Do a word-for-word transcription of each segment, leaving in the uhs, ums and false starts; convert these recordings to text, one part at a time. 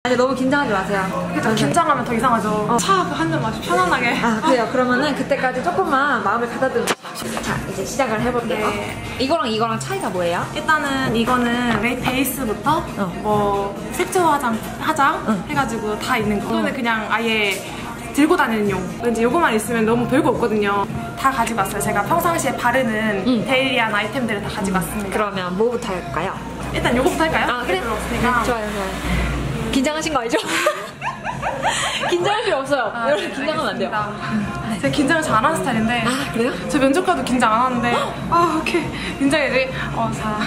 아니, 너무 긴장하지 마세요. 그쵸, 긴장하면 더 이상하죠. 어. 차 한 잔 마시고 편안하게. 아, 그래요. 그러면은 그때까지 조금만 마음을 가다듬으시죠. 자, 이제 시작을 해볼게요. 네. 이거랑 이거랑 차이가 뭐예요? 일단은 이거는 메이 베이스부터 어. 뭐 색조 화장, 화장 응. 해가지고 다 있는 거. 이거는 그냥 아예 들고 다니는 용. 왠지 요거만 있으면 너무 별거 없거든요. 다 가지고 왔어요. 제가 평상시에 바르는 응. 데일리한 아이템들을 다 가지고 왔습니다. 그러면 뭐부터 할까요? 일단 요거부터 할까요? 아, 그래? 네, 좋아요, 좋아요. 긴장하신 거 알죠? 긴장할 필요 없어요. 아, 여러분, 긴장하면 안 돼요. 네. 제가 긴장을 잘 안 하는 스타일인데. 아, 그래요? 저 면접가도 긴장 안 하는데. 아, 오케이. 긴장해야지. 어, 자.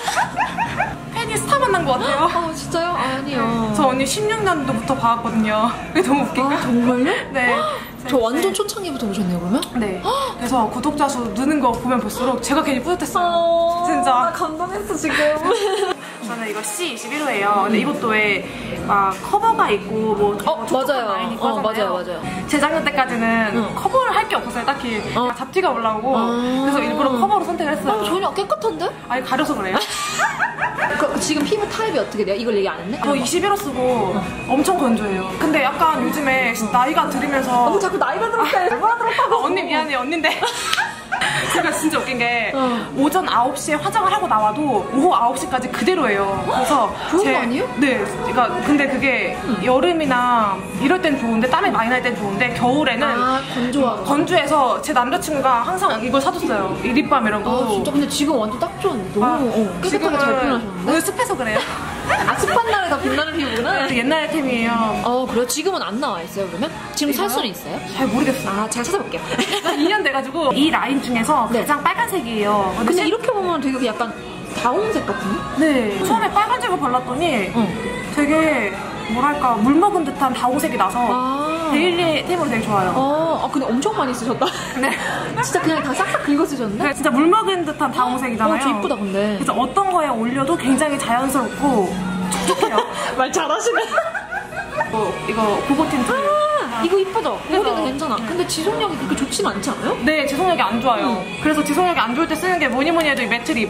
팬이 스타 만난 것 같아요. 아, 진짜요? 아니요. 저 언니 십육 년도부터 봐왔거든요. 그게 너무 웃긴가? 아, 정말요? 네. 저 완전 초창기부터 보셨네요, 그러면? 네. 그래서 구독자 수 느는 거 보면 볼수록 제가 괜히 뿌듯했어요. 어... 진짜. 나 감동했어, 지금. 저는 이거 씨 이십일 호예요. 근데 이것도 왜 막 커버가 있고 뭐 어, 맞아요. 라인이 있고 어, 하잖아요. 맞아요, 맞아요. 재작년 때까지는 응. 커버를 할 게 없었어요, 딱히. 어. 잡티가 올라오고. 아 그래서 일부러 커버로 선택을 했어요. 어, 전혀 깨끗한데? 아니, 가려서 그래요. 그, 지금 피부 타입이 어떻게 돼요? 이걸 얘기 안 했네? 저 이십일 호 쓰고 어. 엄청 건조해요. 근데 약간 요즘에 나이가 들으면서. 어, 자꾸 나이가 들었어요. 얼마나 들었다고. 아, 언니 미안해, 언니인데. 제가 진짜 웃긴 게 어. 오전 아홉 시에 화장을 하고 나와도 오후 아홉 시까지 그대로예요. 그래서 좋은 거 아니에요? 네, 그러니까 근데 그게 음. 여름이나 이럴 땐 좋은데 땀이 많이 날 땐 좋은데 겨울에는 아, 건조하고 건조해서 제 남자친구가 항상 이걸 사줬어요. 이 립밤 이런 거. 아, 진짜 근데 지금 완전 딱 좋은데 너무 아, 어, 깨끗하게 잘 표현하셨는데? 오늘 습해서 그래요. 아, 습한 날에 더 빛나는 피부구나? 네, 옛날 템이에요. 어, 그래요? 지금은 안 나와 있어요, 그러면? 지금 살 수는 있어요? 잘 모르겠어요. 아, 잘 찾아볼게요. 이 년 돼가지고 이 라인 중에서 네. 가장 빨간색이에요. 근데 실... 이렇게 보면 되게 약간 다홍색 같은데? 네. 처음에 빨간색을 발랐더니 응. 되게 뭐랄까 물 먹은 듯한 다홍색이 나서 아 데일리 템으로 되게 좋아요. 어, 아, 근데 엄청 많이 쓰셨다. 네. 진짜 그냥 다 싹싹 긁어 쓰셨네? 네, 진짜 물 먹은 듯한 다홍색이잖아요. 어, 저 이쁘다, 근데. 그래서 어떤 거에 올려도 굉장히 자연스럽고 촉촉해요. 말 잘하시네. 어, 이거 고고 틴트. 아, 이거 이쁘죠? 그래서, 이거도 괜찮아. 네. 근데 지속력이 그렇게 좋진 않지 않아요? 네, 지속력이 안 좋아요. 음. 그래서 지속력이 안 좋을 때 쓰는 게 뭐니 뭐니 해도 이 매트립.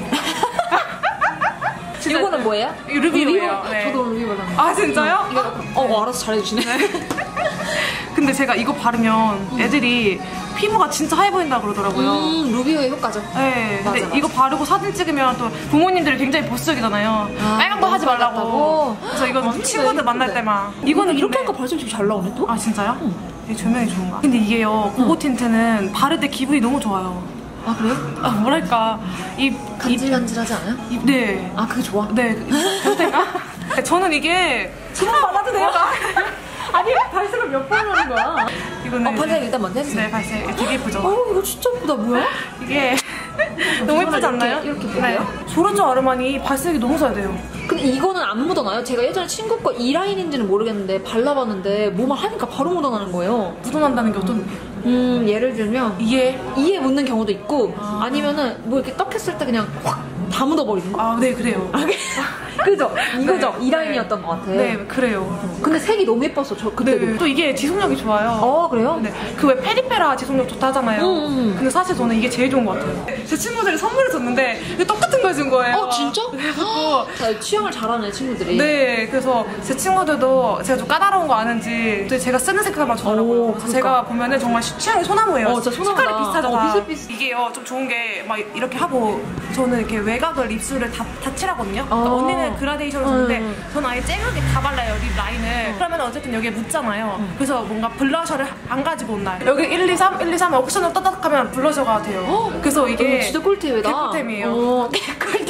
이거는 뭐예요? 이 루비오예요. 루비오? 네. 저도 루비오 발랐는데. 아, 진짜요? 이거, 어, 어, 알아서 잘해주시네. 네. 근데 제가 이거 바르면 애들이 피부가 진짜 하얘 보인다 그러더라고요. 음, 루비오의 효과죠. 네. 맞아, 근데 맞아. 이거 바르고 사진 찍으면 또 부모님들이 굉장히 보수적이잖아요. 아, 빨간 거 하지 말라고. 같다고? 그래서 이건 아니, 친구들 만날 때만. 이거는 이렇게 하니까 발색이 되게 잘 나오네, 또? 아, 진짜요? 응. 되게 조명이 좋은가? 근데 이게요, 고고 틴트는 바를 때 기분이 너무 좋아요. 아, 그래요? 아, 뭐랄까. 이. 간질간질하지 않아요? 이, 네. 아, 그게 좋아? 네. 그때가? 저는 이게. 그만 발라도 돼요? 아니, 발색을 몇 번 하는 거야? 이거는. 어, 발색 일단 먼저 해주세요. 네, 발색. 되게 예쁘죠? 어, 이거 진짜 예쁘다. 뭐야? 이게. 너무 예쁘지 이렇게, 않나요? 이렇게 네. 예쁘게요? 조르주 아르마니 발색이 너무 잘 돼요. 근데 이거는 안 묻어나요? 제가 예전에 친구 거 이 라인인지는 모르겠는데 발라봤는데 뭐만 하니까 바로 묻어나는 거예요. 묻어난다는 게 어떤. 음, 예를 들면 이게. 이에 묻는 경우도 있고 아. 아니면은 뭐 이렇게 떡 했을 때 그냥 확 다 묻어버리는 거. 아, 네, 그래요. 그죠? 이거죠? 네. 이 라인이었던 것 같아. 네, 그래요. 근데 색이 너무 예뻤어, 저 그때도. 네, 또 이게 지속력이 좋아요. 어, 그래요? 네. 그 왜 페리페라 지속력 좋다 하잖아요. 음, 음. 근데 사실 저는 이게 제일 좋은 것 같아요. 제 친구들이 선물을 줬는데 이게 똑같은 걸 준 거예요. 어, 진짜? 그래서 자, 취향을 잘하네, 친구들이. 네, 그래서 제 친구들도 제가 좀 까다로운 거 아는지 또 제가 쓰는 색깔만 주더라고요. 오, 그래서 그러니까. 제가 보면은 정말 취향이 소나무예요. 어, 진짜 소나무다. 색깔이 비슷하죠. 어, 다. 비슷비슷. 이게요, 좀 좋은 게 막 이렇게 하고 저는 이렇게 외곽을 립술을 다, 다 칠하거든요. 그러니까 어. 언니는 그라데이션을 줬는데 음. 저는 아예 쨍하게 다 발라요, 립 라인을. 그러면 어쨌든 여기에 묻잖아요. 음. 그래서 뭔가 블러셔를 안 가지고 온 날. 여기 일, 이, 삼, 일, 이, 삼 옵션을 따닥하면 블러셔가 돼요. 어? 그래서 이게 어, 진짜 꿀팁이다. 개꿀템이에요. 어, 개꿀템.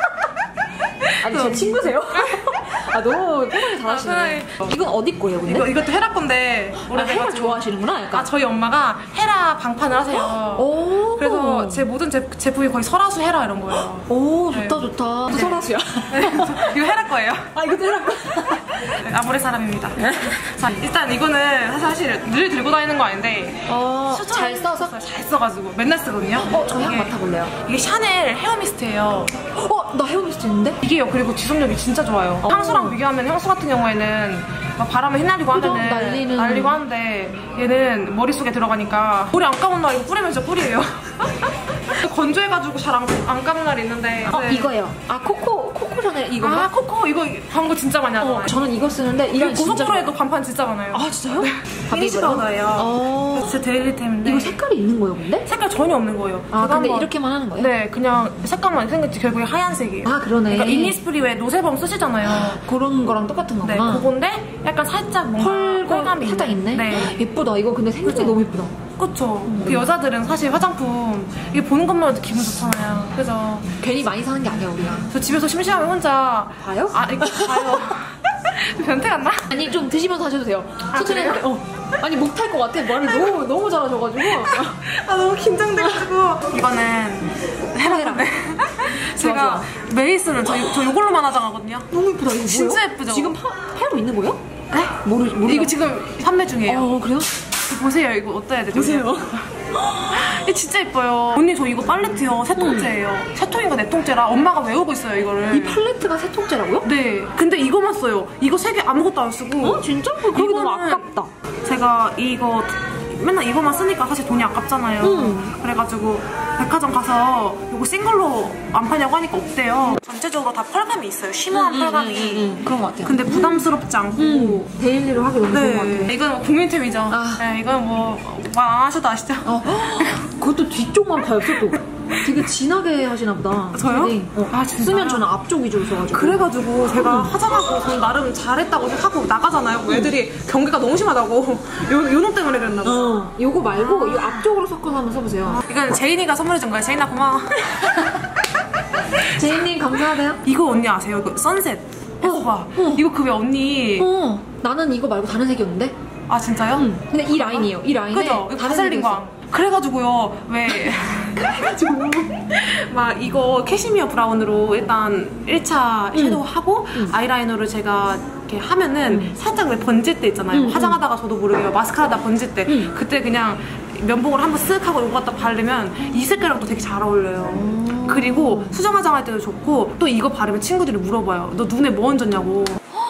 아니, 제 친구세요? 아, 너무 편하게 잘하시네. 아, 이건 어디 거예요, 근데? 이거, 이것도 헤라 건데 아, 헤라 좋아하시는구나, 약간. 아, 저희 엄마가 헤라 방판을 하세요. 오. 그래서 제 모든 제, 제품이 거의 설화수 헤라 이런 거예요. 오, 좋다, 네. 좋다. 또 설화수야. 네, 이거 헤라 거예요. 아, 이것도 헤라 거. 네, 아모레 사람입니다. 자, 일단 이거는 사실 늘 들고 다니는 거 아닌데 어, 잘 써서? 잘 써가지고 맨날 쓰거든요. 어, 저 향 이게- 맡아볼래요? 이게 샤넬 헤어미스트예요. 어, 나 헤어미스트 있는데? 이게요, 그리고 지속력이 진짜 좋아요. 어. 향수랑 비교하면 향수 같은 경우에는 막 바람에 휘날리고 그죠? 하면은 날리는. 날리고 하는데 얘는 머릿속에 들어가니까 머리 안 감은 날 이거 뿌리면 진짜 꿀이에요. 건조해가지고 잘 안 안 감은 날이 있는데 어, 네. 이거예요. 아, 코코, 코코 샤넬 이건가? 아 코코 이거 광고 진짜 많이 하잖아요. 어, 저는 이거 쓰는데 이런 진짜 고속도로에도 간판 진짜 많아요. 아 진짜요? 피니시 파우더예요. 어. 진짜 데일리템인데 이거 색깔이 있는 거예요 근데? 색깔 전혀 없는 거예요. 아 근데 한번... 이렇게만 하는 거예요? 네 그냥 색깔만 생겼지 결국에 하얀색이에요. 아 그러네. 그러니까 이니스프리 왜 노세범 쓰시잖아요. 그런 거랑 똑같은 거구나. 네 그건데 약간 살짝 뭔가 펄, 펄감이 살짝 있네? 네. 예쁘다. 이거 근데 생긴 게 너무 예쁘다. 그쵸. 음. 그 여자들은 사실 화장품 이게 보는 것만으로도 기분 좋잖아요. 그래서 괜히 많이 사는 게 아니야 우리가. 저 집에서 심심하면 혼자 봐요? 아 이거 봐요. 변태 같나? 아니 좀 드시면서 하셔도 돼요. 아, 천천히 그래요? 해도 돼. 어. 아니 못할 것 같아. 말을 너무 너무 잘하셔가지고. 아 너무 긴장돼가지고. 이거는 헤라인데 제가 메이스는 저, 저 이걸로만 화장하거든요. 너무 예쁘다. 이거 진짜 뭐예요? 예쁘죠? 지금 파, 팔고 있는 거예요? 네? 모르 모르. 이거 지금 판매 중이에요. 어 그래요? 보세요. 이거 어떠 해야 되죠? 보세요. 이게 진짜 예뻐요. 언니 저 이거 팔레트요. 세 통째예요. 음. 세 통인가 네 통째라 엄마가 외우고 있어요 이거를. 이 팔레트가 세 통째라고요? 네. 근데 이거만 써요. 이거 세 개 아무것도 안 쓰고. 어 진짜? 그게 너무 아깝다. 제가 이거 맨날 이거만 쓰니까 사실 돈이 아깝잖아요. 음. 그래가지고 백화점 가서 이거 싱글로 안 파냐고 하니까 없대요. 전체적으로 다 펄감이 있어요. 심오한 음, 펄감이. 음, 음, 음. 그런 것 같아요. 근데 부담스럽지 않고 음. 데일리로 하기 너무 네. 좋은 것 같아요. 이건 뭐 국민템이죠. 아. 네, 이건 뭐 말 안 하셔도 아시죠? 어. 그것도 뒤쪽만 봐요. 또 되게 진하게 하시나 보다. 저요? 네. 어. 아, 진짜요? 쓰면 저는 앞쪽 위주로 써가지고. 그래가지고 제가 화장하고 저는 나름 잘했다고 하고 나가잖아요. 뭐 애들이 경계가 너무 심하다고. 요, 요놈 때문에 그랬나 봐. 어. 요거 말고 이 앞쪽으로 섞어서 한번 써보세요. 이건 제인이가 선물해준 거예요. 제인아 고마워. 제인님 감사하대요. 이거 언니 아세요? 이거 선셋. 이거 봐. 어. 이거 그 왜 언니. 어. 나는 이거 말고 다른 색이었는데? 아 진짜요? 응. 근데 이 라인이에요. 이 라인에 그죠? 이거 바셀린 광. 그래가지고요. 왜 그래가지고 막 이거 캐시미어 브라운으로 일단 일 차 응. 섀도우 하고 응. 아이라이너를 제가 이렇게 하면은 응. 살짝 왜 번질 때 있잖아요. 응. 화장하다가 저도 모르게 마스카라다 번질 때 응. 그때 그냥 면봉을 한번 쓱 하고 이거 갖다 바르면 이 색깔이랑 또 되게 잘 어울려요. 음. 그리고 수정 화장할 때도 좋고 또 이거 바르면 친구들이 물어봐요. 너 눈에 뭐 얹었냐고.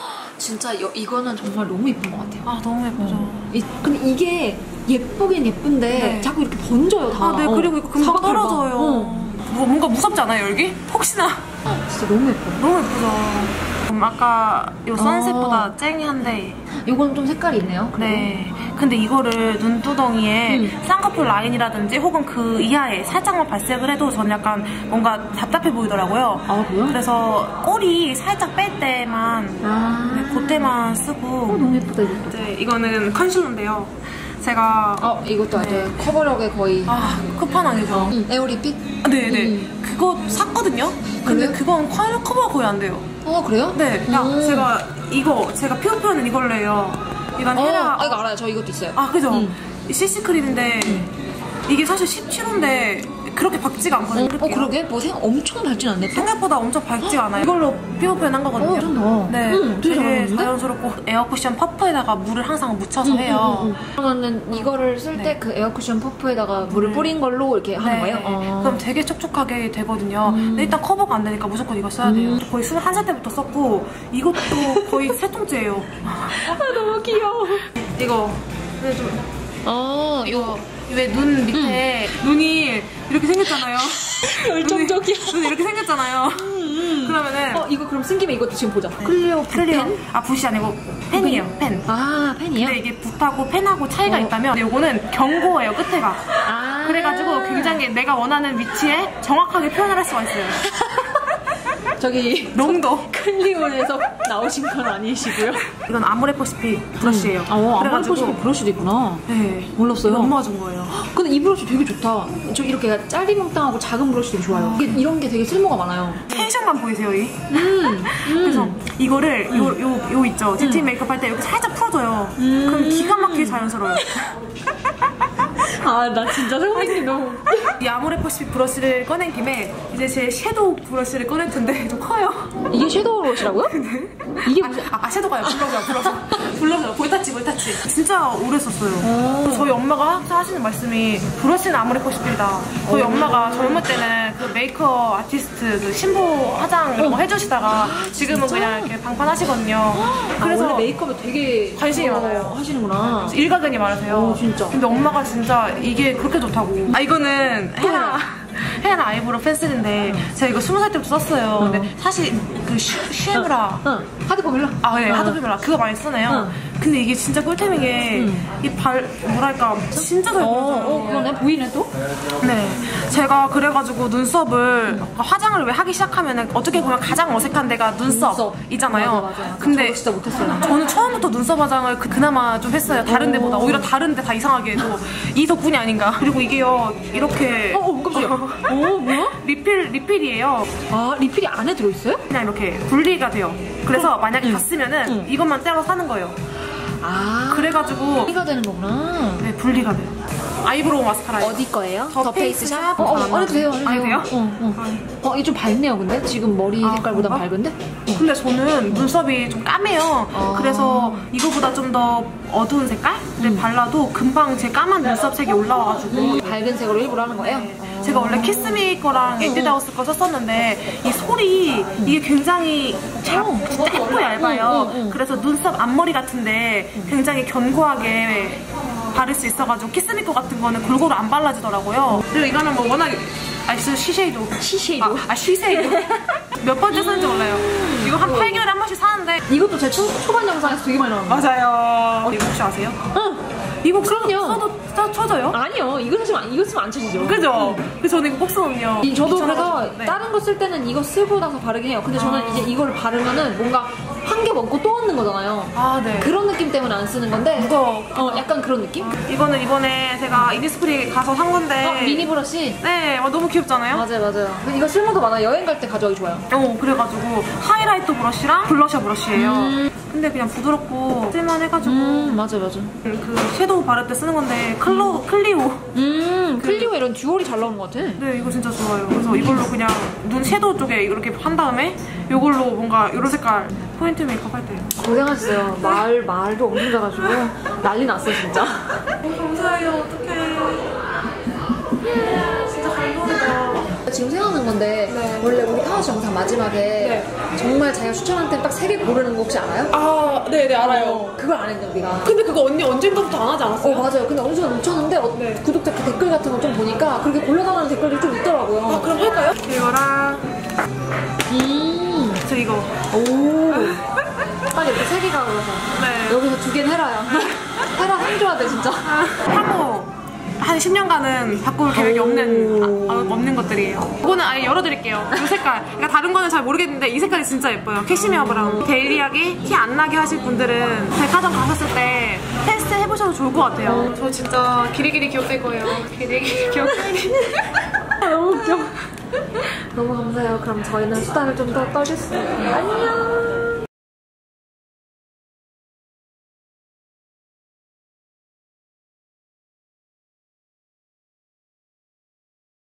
진짜 여, 이거는 정말 너무 예쁜 것 같아요. 아 너무 예쁘죠. 어. 이, 근데 이게 예쁘긴 예쁜데 네. 자꾸 이렇게 번져요 다. 아, 네. 어. 그리고 이거 금방 떨어져요. 어. 뭐, 뭔가 무섭지 않아요 여기? 혹시나. 어, 진짜 너무 예뻐요. 너무 예쁘죠. 음, 아까 이 선셋보다 어. 쨍한데 이건 좀 색깔이 있네요. 그래도. 네. 근데 이거를 눈두덩이에 음. 쌍꺼풀 라인이라든지 혹은 그 이하에 살짝만 발색을 해도 저는 약간 뭔가 답답해 보이더라고요. 아 그래요? 그래서 꼬리 살짝 뺄 때만 아 네, 그때만 쓰고. 어, 너무 예쁘다 이것도. 네, 이거는 컨실러인데요. 제가 어 이것도 아주 네. 커버력에 거의 아 끝판왕이죠. 어. 응, 에어리핏? 네네. 음. 그거 샀거든요. 근데 그래요? 그건 커버가 거의 안 돼요. 어 그래요? 네. 야, 제가 이거 제가 피부 표현은 이걸로 해요. 이건 어, 헤라. 아 이거 알아요. 저 이것도 있어요. 아 그죠? 음. 씨씨 크림인데 음. 이게 사실 십칠 호인데 그렇게 밝지가 않거든요. 어, 어 그러게? 뭐 생각 엄청 밝진 않네. 또? 생각보다 엄청 밝지 않아요. 이걸로 피부 표현한 거거든요. 어, 괜찮다. 네, 응, 되게 되게 잘하는데? 자연스럽고 에어쿠션 퍼프에다가 물을 항상 묻혀서 응, 해요. 응, 응, 응. 그러면은 이거를 쓸 때 그 네. 에어쿠션 퍼프에다가 물을 네. 뿌린 걸로 이렇게 하는 네. 거예요? 어. 그럼 되게 촉촉하게 되거든요. 음. 근데 일단 커버가 안 되니까 무조건 이거 써야 돼요. 음. 거의 스물한 살 때부터 썼고 이것도 거의 세 통째예요. 아 너무 귀여워. 이거 근데 좀 어 이거 왜 눈 밑에 음. 눈이 이렇게 생겼잖아요. 열정적이야. 눈이, 눈이 이렇게 생겼잖아요. 음, 음. 그러면은 어 이거 그럼 쓴 김에 이것도 지금 보자. 네. 클리오 클리오 아 붓이 아니고 펜이에요. 펜. 아 펜이요? 근데 이게 붓하고 펜하고 차이가 어. 있다면 근데 이거는 경고예요. 끝에가. 아 그래가지고 굉장히 내가 원하는 위치에 정확하게 표현을 할 수가 있어요. 저기 농도 클리오에서 나오신 건 아니시고요. 이건 아모레퍼시픽 브러쉬예요. 음. 어, 아모레퍼시픽 브러쉬도 있구나. 네, 몰랐어요. 엄마가 준 거예요. 근데 이 브러쉬 되게 좋다. 저 이렇게 짜리몽땅하고 작은 브러쉬 되게 좋아요. 이게, 이런 게 되게 쓸모가 많아요. 텐션만 보이세요, 이? 음, 음. 그래서 이거를 음. 요, 요, 요 있죠. 딥틴 음. 메이크업 할 때 이렇게 살짝 풀어줘요. 음. 그럼 기가 막히게 자연스러워요. 아, 나 진짜 선생님 너무. 이 아모레퍼시픽 브러쉬를 꺼낸 김에 이제 제 섀도우 브러쉬를 꺼낼 텐데 좀 커요. 이게 섀도우 브러쉬라고요? 네. 이게 무슨. 아, 아 섀도우가요. 블러셔요, 블러셔. 블러셔요. 볼타치, 볼타치. 진짜 오래 썼어요. 저희 엄마가 항상 하시는 말씀이 브러쉬는 아모레퍼시픽이다. 저희 오. 엄마가 젊을 때는 그 메이크업 아티스트, 그 신부 화장 이런 거 해주시다가 지금은 진짜? 그냥 이렇게 방판 하시거든요. 아, 그래서 원래 메이크업에 되게 관심이 어, 많아요. 하시는구나. 일가견이 많으세요. 오, 진짜. 근데 엄마가 진짜 이게 그렇게 좋다고. 아 이거는 헤라 헤어랑 아이브로우 펜슬인데 제가 이거 스무 살 때부터 썼어요. 근데 사실 그 슈에브라 응. 하드 포뮬러. 아, 네, 하드 포뮬러 그거 많이 쓰네요. 근데 이게 진짜 꿀템인 게 이 발 뭐랄까 진짜 잘 어, 보여요. 어, 그러네. 보이네 또? 네, 제가 그래가지고 눈썹을 화장을 왜 하기 시작하면 어떻게 보면 가장 어색한 데가 눈썹이잖아요. 맞아, 맞아, 맞아. 근데 저도 진짜 못했어요. 저는 처음부터 눈썹 화장을 그, 그나마 좀 했어요. 다른 데보다 오히려 다른 데 다 이상하게 해도 이 덕분이 아닌가. 그리고 이게요 이렇게 어, 어, 깜짝이야. 어, 뭐야? 리필 리필이에요. 아, 리필이 안에 들어있어요? 그냥 이렇게 분리가 돼요. 그래서 만약에 다 쓰면은 응. 이것만 떼서 사는 거예요. 아, 그래가지고 분리가 되는 거구나. 네, 분리가 돼요. 아이브로우 마스카라예요. 어디 거예요? 더 더 페이스샵? 페이스샵? 어, 어, 안 안 해도 돼요. 안 해도 돼요? 어, 어. 어, 이게 좀 밝네요, 근데? 지금 머리 아, 색깔보다 그런가? 밝은데? 근데 저는 눈썹이 좀 까매요. 어. 그래서 이거보다 좀 더 어두운 색깔? 근데 발라도 금방 제 까만 눈썹 색이 올라와가지고 음, 밝은 색으로 일부러 하는 거예요? 제가 원래 키스미 거랑 에뛰드하우스 거 썼었는데 이 솔이 이게 굉장히 작, 짧고 얇아요. 응, 응, 응. 그래서 눈썹 앞머리 같은데 굉장히 견고하게 바를 수 있어가지고 키스미 거 같은 거는 골고루 안 발라지더라고요. 그리고 이거는 뭐 워낙 아, 시쉐이도 시쉐이도? 아, 아 시쉐이도 몇 번째 쓰는지 몰라요. 이거 한 팔 개월에 한 번씩 사는데 이것도 제 초, 초반 영상에서 되게 많이 나왔는데. 맞아요. 이거 혹시 아세요? 응. 이거 그럼요. 써도 써, 쳐져요? 아니요. 이거 쓰면, 안- 이거 쓰면 안 쳐지죠. 그죠? 그래서 저는 이거 꼭 쓰거든요. 이- 저도 그래서 귀찮아가지고. 네. 다른 거 쓸 때는 이거 쓰고 나서 바르긴 해요. 근데 저는 이제 이걸 바르면은 뭔가 한 개 먹고 또 얻는 거잖아요. 아, 네. 그런 느낌 때문에 안 쓰는 건데. 무거워. 어, 약간 그런 느낌? 이거는 이번에 제가 이니스프리 가서 산 건데 어, 미니 브러쉬. 네, 어, 너무 귀엽잖아요? 맞아요, 맞아요. 근데 이거 쓸모도 많아요. 여행 갈 때 가져가기 좋아요. 어, 그래가지고 하이라이터 브러쉬랑 블러셔 브러쉬예요. 음. 근데 그냥 부드럽고 쓸만해가지고 음, 맞아요, 맞아요. 그 섀도우 바를 때 쓰는 건데 클로, 클리오 음, 클리오 이런 듀얼이 잘 나오는 것 같아. 네, 이거 진짜 좋아요. 그래서 이걸로 그냥 눈 섀도우 쪽에 이렇게 한 다음에 이걸로 뭔가 이런 색깔 포인트 메이크업 할 때. 고생하셨어요. 말, 말도 엄청 잘하시고. 난리 났어, 진짜. 너무 감사해요. 어떡해. 진짜 감동이다. 지금 생각난 건데, 네. 원래 우리 파우치 영상 마지막에 네. 정말 자기가 추천한 템 딱 세 개 고르는 거 혹시 알아요? 아, 네네, 알아요. 어, 그걸 안 했네, 우리가. 근데 그거 언니 언젠가부터 안 하지 어, 않았어요? 맞아요. 근데 어느 순간 놓쳤는데, 어, 네. 구독자 그 댓글 같은 거 좀 보니까 그렇게 골라달라는 댓글이 좀 있더라고요. 아, 그럼 할까요? 이거랑 음, 저 이거. 오. 빨리 이렇게 세 개가 올라서. 네. 여기서 두 개는 헤라야. 헤라 힘줘야 돼, 진짜. 향후 한 십 년간은 바꿀 계획이 없는 아, 없는 것들이에요. 이거는 아예 열어드릴게요. 이 색깔. 그러니까 다른 거는 잘 모르겠는데 이 색깔이 진짜 예뻐요. 캐시미어 브라운. 데일리하게 티 안 나게 하실 분들은 백화점 가셨을 때 테스트 해보셔도 좋을 것 같아요. 저 진짜 길이길이 기억될 거예요. 길이길이 기억되기. 너무 웃겨. 너무 감사해요. 그럼 저희는 수다를 좀 더 떨겠습니다. 안녕.